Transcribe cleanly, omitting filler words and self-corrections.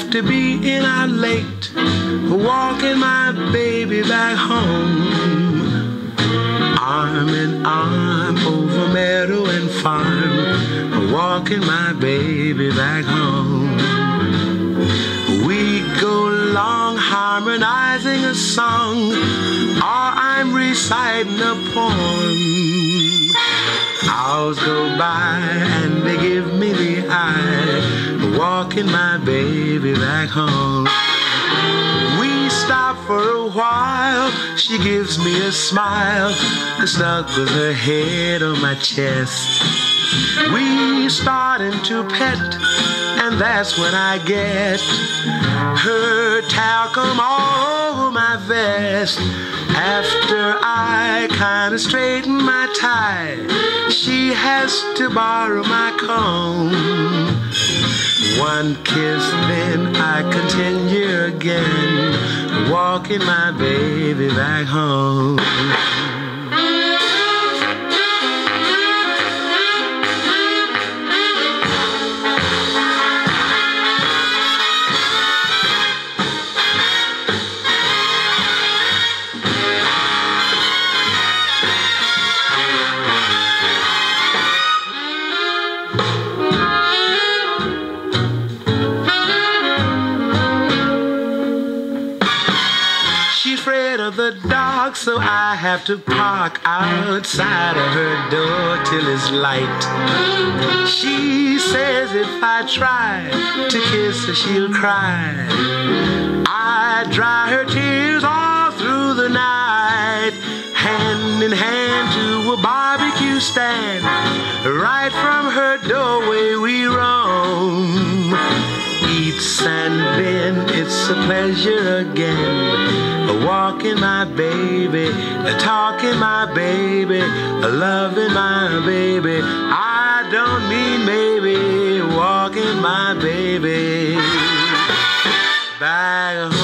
after being out late, walking my baby back home. Arm in arm over meadow and farm, walking my baby back home. We go along harmonizing a song, or I'm reciting a poem. Hours go by and they give me the eye, walking my baby back home. We stop for a while, she gives me a smile, snuggles her head on my chest. We starting to pet, and that's when I get her talcum all over my vest. After I kinda straighten my tie, she has to borrow my comb. One kiss, then I continue again, walking my baby back home. She's afraid of the dark, so I have to park outside of her door till it's light. She says if I try to kiss her, she'll cry. I dry her tears all through the night, hand in hand to a barbecue stand. Right from her doorway we roam. Eats and then it's a pleasure again, walking my baby, talking my baby, loving my baby. I don't mean maybe, walking my baby back home.